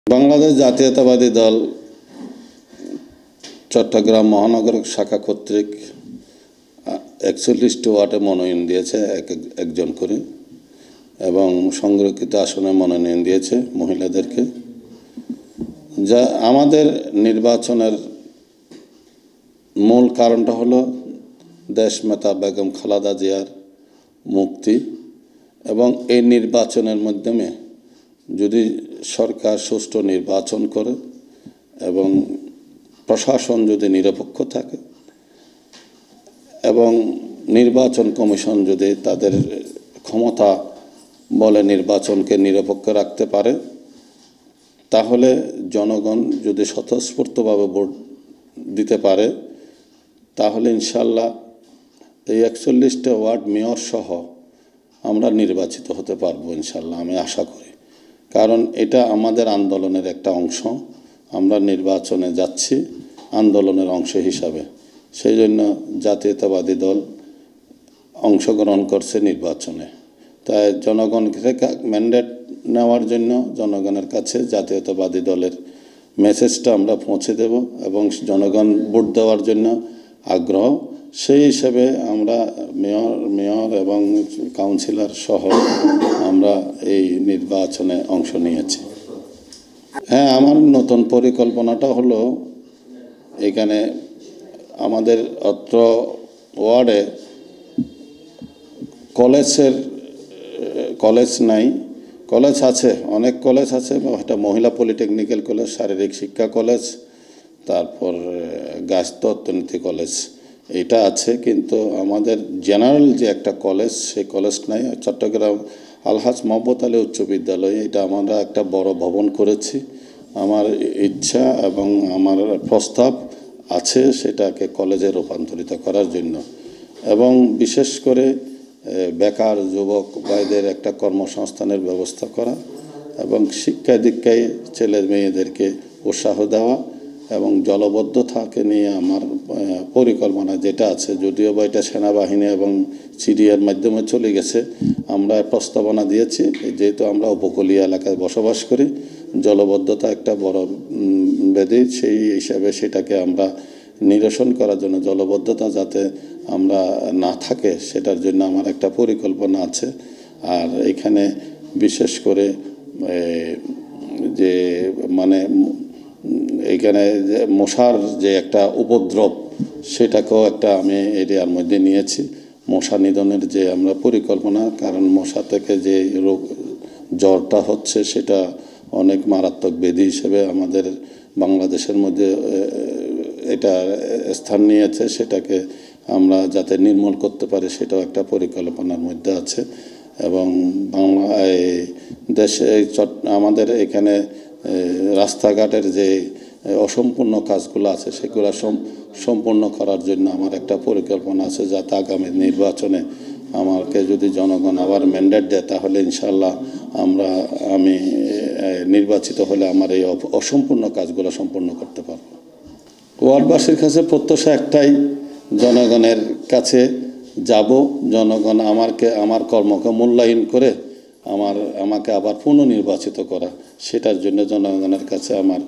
বাংলাদেশ জাতীয়তাবাদী দল চট্টগ্রাম মহানগর শাখা কর্তৃক 41টি ওয়ার্ডে মনোনয়ন দিয়েছে একজন করে এবং সংরক্ষিত আসনে মনোনয়ন দিয়েছে মহিলাদেরকে। যা আমাদের নির্বাচনের মূল কারণটা হলো দেশনেতা বেগম খালেদা জিয়ার মুক্তি এবং এই নির্বাচনের মাধ্যমে যদি সরকার সুষ্ঠু নির্বাচন করে এবং প্রশাসন যদি নিরপেক্ষ থাকে এবং নির্বাচন কমিশন যদি তাদের ক্ষমতা বলে নির্বাচনকে নিরপেক্ষ রাখতে পারে, তাহলে জনগণ যদি স্বতঃস্ফূর্তভাবে ভোট দিতে পারে, তাহলে ইনশাল্লাহ এই 41টা ওয়ার্ড মেয়র সহ আমরা নির্বাচিত হতে পারবো ইনশাল্লাহ, আমি আশা করি। কারণ এটা আমাদের আন্দোলনের একটা অংশ, আমরা নির্বাচনে যাচ্ছি আন্দোলনের অংশ হিসাবে। সেই জন্য জাতীয়তাবাদী দল অংশগ্রহণ করছে নির্বাচনে। তাই জনগণ থেকে ম্যান্ডেট নেওয়ার জন্য জনগণের কাছে জাতীয়তাবাদী দলের মেসেজটা আমরা পৌঁছে দেব এবং জনগণ ভোট দেওয়ার জন্য আগ্রহ। সেই হিসেবে আমরা মেয়র এবং কাউন্সিলর সহ আমরা এই নির্বাচনে অংশ নিয়েছি। হ্যাঁ, আমার নতুন পরিকল্পনাটা হলো এখানে আমাদের অত্র ওয়ার্ডে কলেজ নাই, কলেজ আছে, অনেক কলেজ আছে। একটা মহিলা পলিটেকনিক্যাল কলেজ, শারীরিক শিক্ষা কলেজ, তারপর গাছতো অর্থনীতি কলেজ, এটা আছে। কিন্তু আমাদের জেনারেল যে একটা কলেজ, সেই কলেজ নাই। চট্টগ্রাম আলহাজ মোহাম্মদ আলী উচ্চ বিদ্যালয়, এটা আমরা একটা বড় ভবন করেছি। আমার ইচ্ছা এবং আমার প্রস্তাব আছে সেটাকে কলেজে রূপান্তরিত করার জন্য এবং বিশেষ করে বেকার যুবক ভাইদের একটা কর্মসংস্থানের ব্যবস্থা করা এবং শিক্ষা দীক্ষায় ছেলে মেয়েদেরকে উৎসাহ দেওয়া এবং জলবদ্ধতাকে নিয়ে আমার পরিকল্পনা যেটা আছে, যদিও বা এটা সেনাবাহিনী এবং সিডিআর মাধ্যমে চলে গেছে, আমরা প্রস্তাবনা দিয়েছি। যেহেতু আমরা উপকূলীয় এলাকায় বসবাস করি, জলবদ্ধতা একটা বড় ব্যাধি, সেই হিসাবে সেটাকে আমরা নিরসন করার জন্য, জলবদ্ধতা যাতে আমরা না থাকে সেটার জন্য আমার একটা পরিকল্পনা আছে। আর এখানে বিশেষ করে যে মানে এখানে যে মশার যে একটা উপদ্রব, সেটাকেও একটা আমি এরিয়ার মধ্যে নিয়েছি, মশা নিধনের যে আমরা পরিকল্পনা। কারণ মশা থেকে যে রোগ জ্বরটা হচ্ছে সেটা অনেক মারাত্মক ব্যাধি হিসেবে আমাদের বাংলাদেশের মধ্যে এটা স্থান নিয়েছে, সেটাকে আমরা যাতে নির্মূল করতে পারি সেটাও একটা পরিকল্পনার মধ্যে আছে। এবং দেশে আমাদের এখানে রাস্তাঘাটের যে অসম্পূর্ণ কাজগুলো আছে সেগুলো সম্পূর্ণ করার জন্য আমার একটা পরিকল্পনা আছে, যাতে আগামী নির্বাচনে আমাকে যদি জনগণ আবার ম্যান্ডেট দেয়, তাহলে ইনশাল্লাহ আমি নির্বাচিত হলে আমার এই অসম্পূর্ণ কাজগুলো সম্পূর্ণ করতে পারব। ওয়ার্ডবাসীর কাছে প্রত্যাশা একটাই, জনগণের কাছে যাব, জনগণ আমার কর্মকে মূল্যায়ন করে আমাকে আবার পুনর্নির্বাচিত করা, সেটার জন্য জনগণের কাছে আমার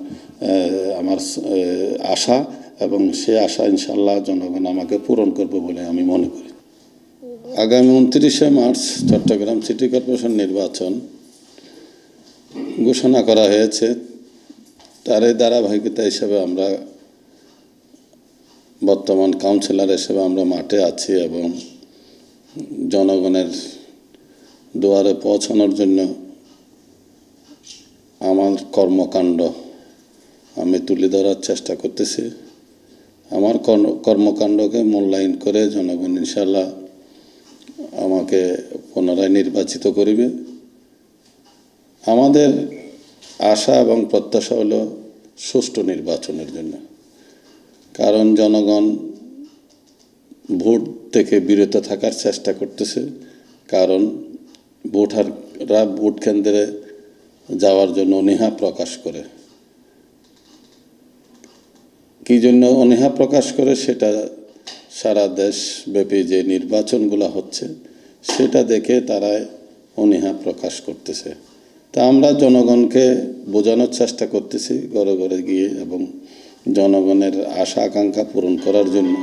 আশা এবং সে আশা ইনশাল্লাহ জনগণ আমাকে পূরণ করবে বলে আমি মনে করি। আগামী 29শে মার্চ চট্টগ্রাম সিটি কর্পোরেশন নির্বাচন ঘোষণা করা হয়েছে। তার এই ধারাবাহিকতা হিসেবে আমরা বর্তমান কাউন্সিলর হিসেবে আমরা মাঠে আছি এবং জনগণের দুয়ারে পৌঁছানোর জন্য আমার কর্মকাণ্ড আমি তুলে ধরার চেষ্টা করতেছি। আমার কর্মকাণ্ডকে মূল্যায়ন করে জনগণ ইনশাল্লাহ আমাকে পুনরায় নির্বাচিত করিবে। আমাদের আশা এবং প্রত্যাশা হলো সুষ্ঠু নির্বাচনের জন্য। কারণ জনগণ ভোট থেকে বিরত থাকার চেষ্টা করতেছে, কারণ ভোটাররা ভোট কেন্দ্রে যাওয়ার জন্য অনীহা প্রকাশ করে। কী জন্য অনীহা প্রকাশ করে সেটা সারা দেশব্যাপী যে নির্বাচনগুলো হচ্ছে সেটা দেখে তারা অনীহা প্রকাশ করতেছে। তা আমরা জনগণকে বোঝানোর চেষ্টা করতেছি ঘরে ঘরে গিয়ে, এবং জনগণের আশা আকাঙ্ক্ষা পূরণ করার জন্য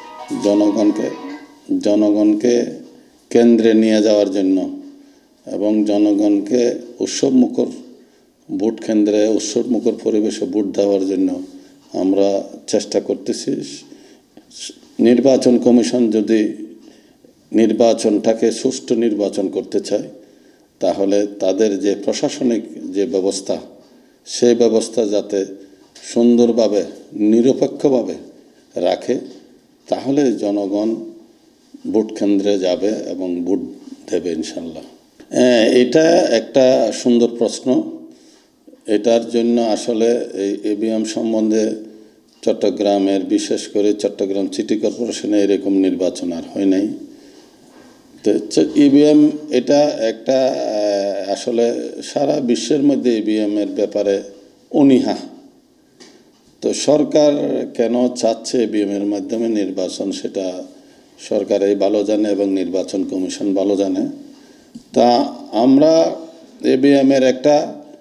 জনগণকে কেন্দ্রে নিয়ে যাওয়ার জন্য এবং জনগণকে উৎসবমুখর ভোট কেন্দ্রে উৎসবমুখর পরিবেশে ভোট দেওয়ার জন্য আমরা চেষ্টা করতেছি। নির্বাচন কমিশন যদি নির্বাচনটাকে সুষ্ঠু নির্বাচন করতে চায়, তাহলে তাদের যে প্রশাসনিক যে ব্যবস্থা, সেই ব্যবস্থা যাতে সুন্দরভাবে নিরপেক্ষভাবে রাখে, তাহলে জনগণ ভোট কেন্দ্রে যাবে এবং ভোট দেবে ইনশাল্লাহ। এটা একটা সুন্দর প্রশ্ন। এটার জন্য আসলে এই ইভিএম সম্বন্ধে চট্টগ্রামের, বিশেষ করে চট্টগ্রাম সিটি কর্পোরেশনে এরকম নির্বাচন আর হয় নাই। তো ইভিএম এটা একটা আসলে সারা বিশ্বের মধ্যে ইভিএমের ব্যাপারে অনীহা। তো সরকার কেন চাচ্ছে ইভিএমের মাধ্যমে নির্বাচন, সেটা সরকারই ভালো জানে এবং নির্বাচন কমিশন ভালো জানে। তা আমরা ইভিএমের একটা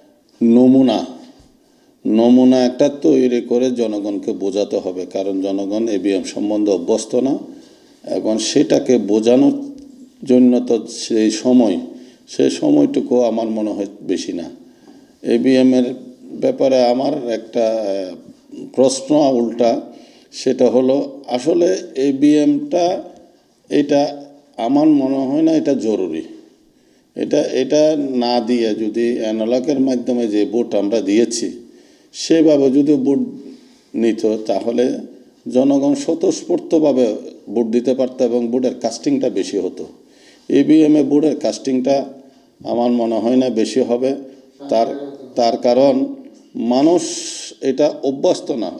নমুনা একটা তৈরি করে জনগণকে বোঝাতে হবে, কারণ জনগণ ইভিএম সম্বন্ধে অভ্যস্ত না। এখন সেটাকে বোঝানোর জন্য তো সেই সময়টুকু আমার মনে হয় বেশি না। ইভিএমের ব্যাপারে আমার একটা প্রশ্ন উল্টা, সেটা হলো আসলে ইভিএমটা এটা আমার মনে হয় না এটা জরুরি। এটা না দিয়ে যদি অ্যানালগের মাধ্যমে যে ভোট আমরা দিয়েছি সেভাবে যদি ভোট নিত, তাহলে জনগণ স্বতঃস্ফূর্তভাবে ভোট দিতে পারত এবং ভোটের কাস্টিংটা বেশি হতো। ইভিএমে ভোটের কাস্টিংটা আমার মনে হয় না বেশি হবে। তার কারণ মানুষ এটা অভ্যস্ত না।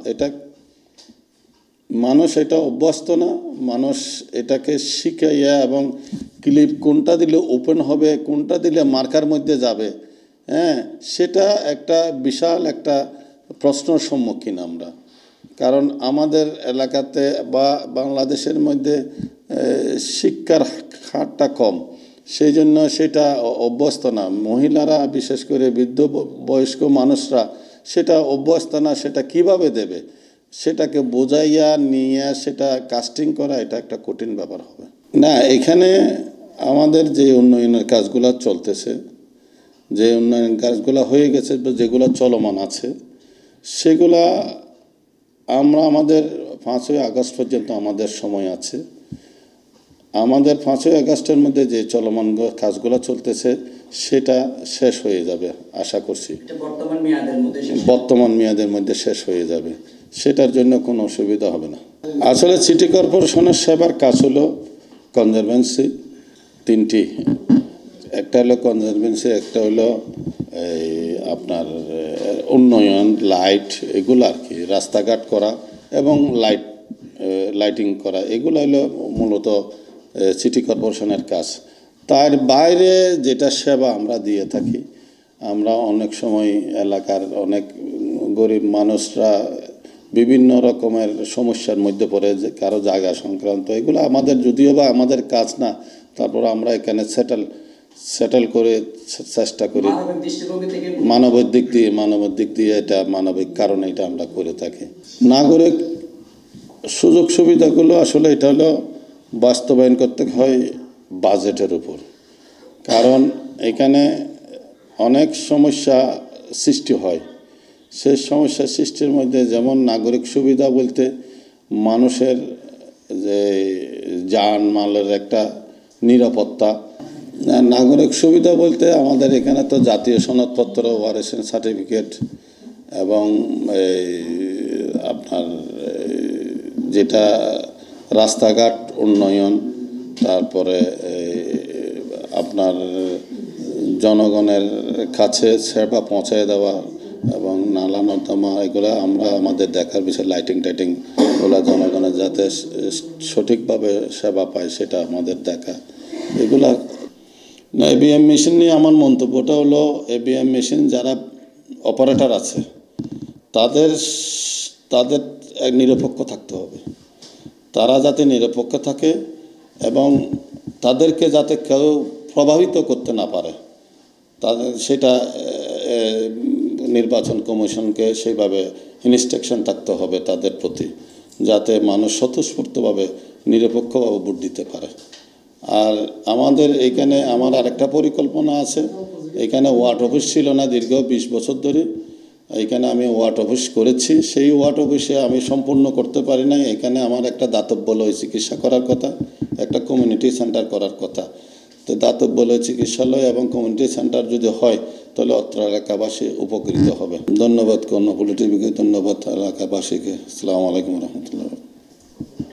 মানুষ এটাকে শিখাইয়া এবং ক্লিপ কোনটা দিলে ওপেন হবে, কোনটা দিলে মার্কার মধ্যে যাবে, সেটা একটা বিশাল একটা প্রশ্নের সম্মুখীন আমরা। কারণ আমাদের এলাকাতে বা বাংলাদেশের মধ্যে শিক্ষার হারটা কম, সেই জন্য সেটা অভ্যস্ত না। মহিলারা, বিশেষ করে বৃদ্ধ বয়স্ক মানুষরা সেটা অভ্যস্ত না। সেটা কিভাবে দেবে, সেটাকে বোঝাইয়া নিয়ে সেটা কাস্টিং করা, এটা একটা কঠিন ব্যাপার হবে না। এখানে আমাদের যে উন্নয়নের কাজগুলো চলতেছে, যে উন্নয়ন কাজগুলো হয়ে গেছে, যেগুলো চলমান আছে, সেগুলা আমাদের 5ই আগস্ট পর্যন্ত আমাদের সময় আছে। আমাদের 5ই আগস্টের মধ্যে যে চলমান কাজগুলো চলতেছে সেটা শেষ হয়ে যাবে আশা করছি। বর্তমান মেয়াদের মধ্যে শেষ হয়ে যাবে, সেটার জন্য কোনো অসুবিধা হবে না। আসলে সিটি কর্পোরেশনের সেবার কাজ হলো কনজারভেন্সি, 3টি। একটা হলো কনজারভেন্সি, একটা হলো আপনার উন্নয়ন, লাইট, এগুলো আর কি, রাস্তাঘাট করা এবং লাইটিং করা, এগুলো হলো মূলত সিটি কর্পোরেশনের কাজ। তার বাইরে যেটা সেবা আমরা দিয়ে থাকি, আমরা অনেক সময় এলাকার অনেক গরিব মানুষরা বিভিন্ন রকমের সমস্যার মধ্যে পড়ে, যে কারো জায়গা সংক্রান্ত, এগুলো আমাদের যদিও বা আমাদের কাজ না, তারপর আমরা এখানে সেটেল করে চেষ্টা করি মানবিক দিক দিয়ে এটা মানবিক কারণে এটা আমরা করে থাকি। নাগরিক সুযোগ সুবিধাগুলো আসলে এটা হলো বাস্তবায়ন করতে হয় বাজেটের উপর, কারণ এখানে অনেক সমস্যা সৃষ্টি হয়। সেই সমস্যা সৃষ্টির মধ্যে যেমন নাগরিক সুবিধা বলতে মানুষের যে জানমালের একটা নিরাপত্তা, নাগরিক সুবিধা বলতে আমাদের এখানে তো জাতীয় সনদপত্র, ওয়ারেশন সার্টিফিকেট এবং আপনার যেটা রাস্তাঘাট উন্নয়ন, তারপরে আপনার জনগণের কাছে সেবা পৌঁছায় দেওয়া এবং নালা নর্দমা, এগুলো আমরা আমাদের দেখার বিষয়। লাইটিং ওগুলো জনগণের যাতে সঠিকভাবে সেবা পায় সেটা আমাদের দেখা। এগুলা না, ইভিএম মেশিন নিয়ে আমার মন্তব্যটা হলো, ইভিএম মেশিন যারা অপারেটর আছে তাদের নিরপেক্ষ থাকতে হবে। তারা যাতে নিরপেক্ষ থাকে এবং তাদেরকে যাতে কেউ প্রভাবিত করতে না পারে, তাদের সেটা নির্বাচন কমিশনকে সেইভাবে ইনস্ট্রাকশন থাকতে হবে তাদের প্রতি, যাতে মানুষ স্বতঃস্ফূর্তভাবে নিরপেক্ষভাবে ভোট দিতে পারে। আর আমাদের এখানে আমার আরেকটা পরিকল্পনা আছে। এখানে ওয়ার্ড অফিস ছিল না দীর্ঘ 20 বছর ধরে। এখানে আমি ওয়ার্ড অফিস করেছি। সেই ওয়ার্ড অফিসে আমি সম্পূর্ণ করতে পারি নাই। এখানে আমার একটা দাতব্যলয় চিকিৎসা করার কথা, একটা কমিউনিটি সেন্টার করার কথা। তো দাতব্যলয় চিকিৎসালয় এবং কমিউনিটি সেন্টার যদি হয় তাহলে অত্র এলাকাবাসী উপকৃত হবে। ধন্যবাদ কর্ণফুলী টিভিকে, ধন্যবাদ এলাকাবাসীকে। আসসালামু আলাইকুম রহমতুল্লাহ।